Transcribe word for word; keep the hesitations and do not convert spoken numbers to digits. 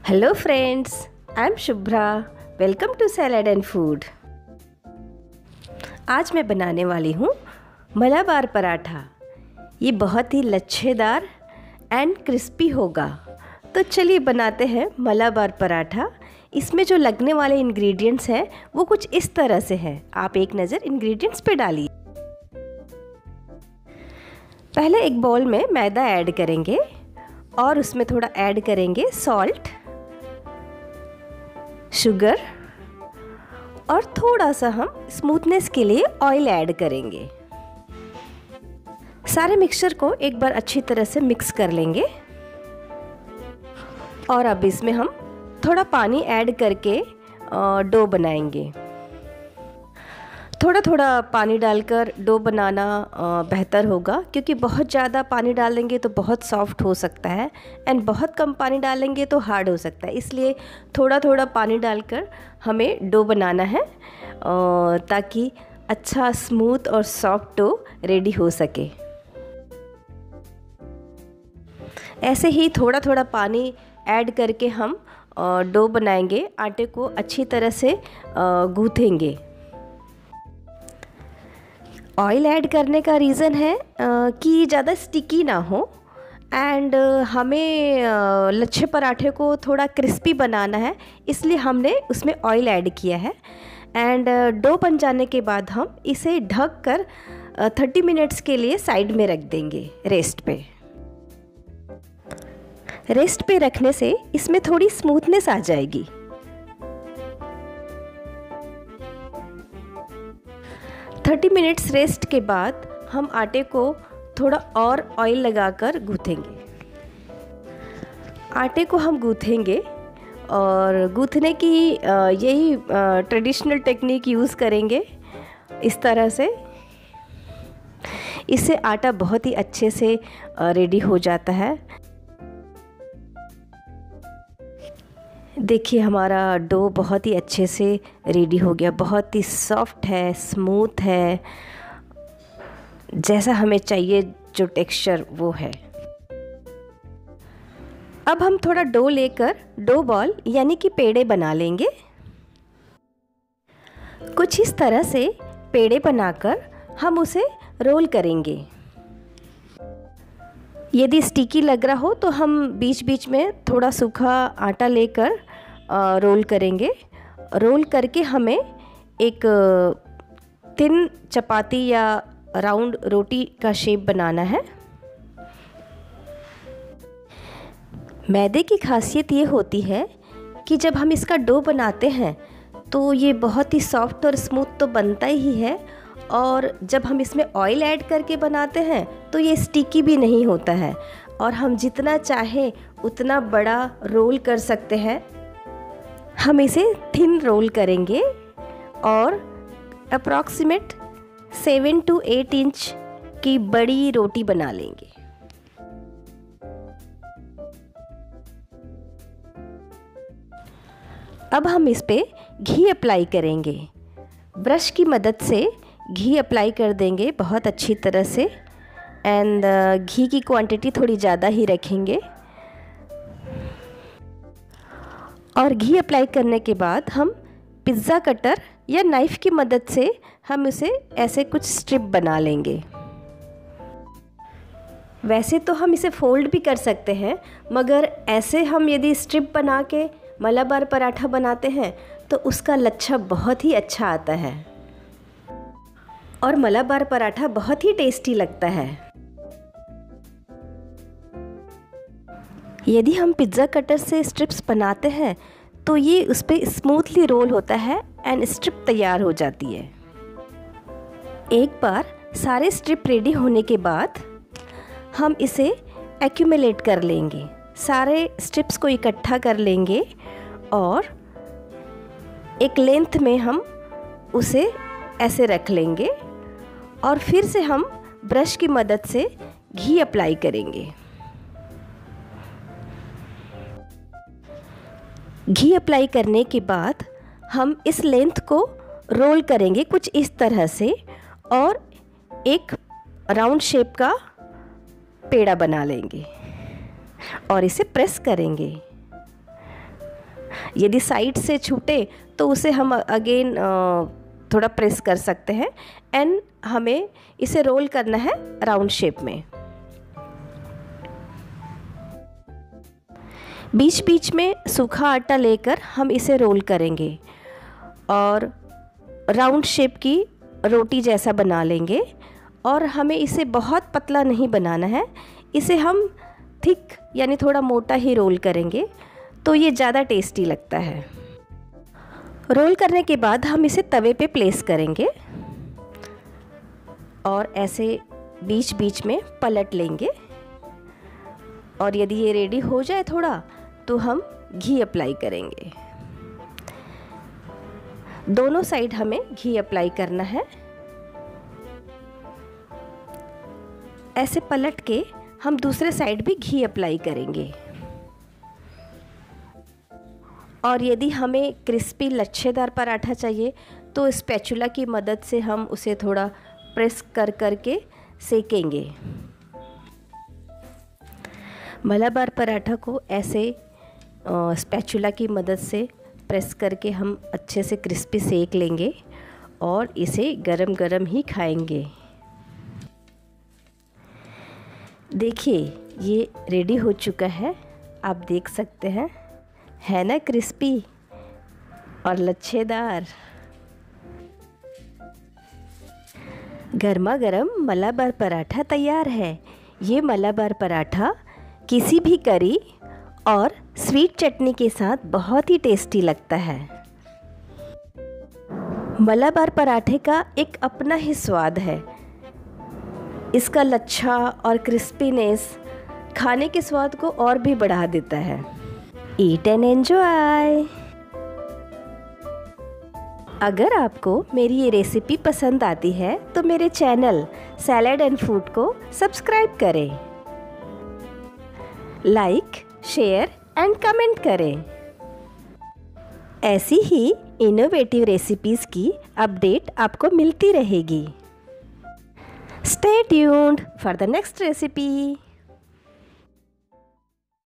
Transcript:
Hello friends, I am Shubhra. Welcome to salad and food. आज मैं बनाने वाली हूँ मलाबार पराठा। ये बहुत ही लच्छेदार एंड क्रिस्पी होगा। तो चलिए बनाते हैं मलाबार पराठा। इसमें जो लगने वाले इंग्रेडिएंट्स हैं वो कुछ इस तरह से हैं। आप एक नज़र इंग्रेडिएंट्स पे डालिए। पहले एक बाउल में मैदा ऐड करेंगे और उसमें थोड़ा ऐड करेंगे सॉल्ट, शुगर और थोड़ा सा हम स्मूथनेस के लिए ऑयल ऐड करेंगे। सारे मिक्सचर को एक बार अच्छी तरह से मिक्स कर लेंगे और अब इसमें हम थोड़ा पानी ऐड करके डो बनाएंगे। थोड़ा थोड़ा पानी डालकर डो बनाना बेहतर होगा, क्योंकि बहुत ज़्यादा पानी डालेंगे तो बहुत सॉफ्ट हो सकता है एंड बहुत कम पानी डालेंगे तो हार्ड हो सकता है। इसलिए थोड़ा थोड़ा पानी डालकर हमें डो बनाना है ताकि अच्छा स्मूथ और सॉफ्ट डो रेडी हो सके। ऐसे ही थोड़ा थोड़ा पानी ऐड करके हम डो बनाएंगे। आटे को अच्छी तरह से गूँथेंगे। ऑयल ऐड करने का रीज़न है कि ज़्यादा स्टिकी ना हो एंड हमें लच्छे पराठे को थोड़ा क्रिस्पी बनाना है, इसलिए हमने उसमें ऑयल ऐड किया है। एंड डो बन जाने के बाद हम इसे ढक कर थर्टी मिनट्स के लिए साइड में रख देंगे रेस्ट पे। रेस्ट पे रखने से इसमें थोड़ी स्मूथनेस आ जाएगी। थर्टी मिनट्स रेस्ट के बाद हम आटे को थोड़ा और ऑयल लगाकर गूँथेंगे। आटे को हम गूँथेंगे और गूँथने की यही ट्रेडिशनल टेक्निक यूज़ करेंगे इस तरह से। इससे आटा बहुत ही अच्छे से रेडी हो जाता है। देखिए हमारा डो बहुत ही अच्छे से रेडी हो गया। बहुत ही सॉफ्ट है, स्मूथ है, जैसा हमें चाहिए जो टेक्सचर वो है। अब हम थोड़ा डो लेकर डो बॉल यानी कि पेड़े बना लेंगे। कुछ इस तरह से पेड़े बनाकर हम उसे रोल करेंगे। यदि स्टिकी लग रहा हो तो हम बीच बीच में थोड़ा सूखा आटा लेकर रोल करेंगे। रोल करके हमें एक थिन चपाती या राउंड रोटी का शेप बनाना है। मैदे की खासियत ये होती है कि जब हम इसका डो बनाते हैं तो ये बहुत ही सॉफ्ट और स्मूथ तो बनता ही है, और जब हम इसमें ऑयल ऐड करके बनाते हैं तो ये स्टिकी भी नहीं होता है और हम जितना चाहें उतना बड़ा रोल कर सकते हैं। हम इसे थिन रोल करेंगे और approximate seven to eight inch की बड़ी रोटी बना लेंगे। अब हम इस पे घी अप्लाई करेंगे। ब्रश की मदद से घी अप्लाई कर देंगे बहुत अच्छी तरह से एंड घी की क्वांटिटी थोड़ी ज़्यादा ही रखेंगे। और घी अप्लाई करने के बाद हम पिज़्ज़ा कटर या नाइफ़ की मदद से हम उसे ऐसे कुछ स्ट्रिप बना लेंगे। वैसे तो हम इसे फोल्ड भी कर सकते हैं, मगर ऐसे हम यदि स्ट्रिप बना के मलाबार पराठा बनाते हैं तो उसका लच्छा बहुत ही अच्छा आता है और मलाबार पराठा बहुत ही टेस्टी लगता है। यदि हम पिज़्ज़ा कटर से स्ट्रिप्स बनाते हैं तो ये उस पर स्मूथली रोल होता है एंड स्ट्रिप तैयार हो जाती है। एक बार सारे स्ट्रिप रेडी होने के बाद हम इसे एक्यूमुलेट कर लेंगे। सारे स्ट्रिप्स को इकट्ठा कर लेंगे और एक लेंथ में हम उसे ऐसे रख लेंगे और फिर से हम ब्रश की मदद से घी अप्लाई करेंगे। घी अप्लाई करने के बाद हम इस लेंथ को रोल करेंगे कुछ इस तरह से और एक राउंड शेप का पेड़ा बना लेंगे और इसे प्रेस करेंगे। यदि साइड से छूटे तो उसे हम अगेन थोड़ा प्रेस कर सकते हैं। एंड हमें इसे रोल करना है राउंड शेप में। बीच बीच में सूखा आटा लेकर हम इसे रोल करेंगे और राउंड शेप की रोटी जैसा बना लेंगे। और हमें इसे बहुत पतला नहीं बनाना है, इसे हम थिक यानी थोड़ा मोटा ही रोल करेंगे तो ये ज़्यादा टेस्टी लगता है। रोल करने के बाद हम इसे तवे पे प्लेस करेंगे और ऐसे बीच बीच में पलट लेंगे। और यदि ये रेडी हो जाए थोड़ा तो हम घी अप्लाई करेंगे। दोनों साइड हमें घी अप्लाई करना है। ऐसे पलट के हम दूसरे साइड भी घी अप्लाई करेंगे। और यदि हमें क्रिस्पी लच्छेदार पराठा चाहिए तो स्पैचुला की मदद से हम उसे थोड़ा प्रेस कर कर के सेकेंगे। मलाबार पराठा को ऐसे स्पैचुला की मदद से प्रेस करके हम अच्छे से क्रिस्पी सेक लेंगे और इसे गरम गरम ही खाएंगे। देखिए ये रेडी हो चुका है, आप देख सकते हैं, है ना क्रिस्पी और लच्छेदार। गर्मा गर्म मलाबार पराठा तैयार है। ये मलाबार पराठा किसी भी करी और स्वीट चटनी के साथ बहुत ही टेस्टी लगता है। मलाबार पराठे का एक अपना ही स्वाद है। इसका लच्छा और क्रिस्पीनेस खाने के स्वाद को और भी बढ़ा देता है। Eat and enjoy. अगर आपको मेरी ये रेसिपी पसंद आती है तो मेरे चैनल सैलेड एंड फूड को सब्सक्राइब करें, लाइक, शेयर एंड कमेंट करें। ऐसी ही इनोवेटिव रेसिपीज़ की अपडेट आपको मिलती रहेगी। Stay tuned for the next recipe.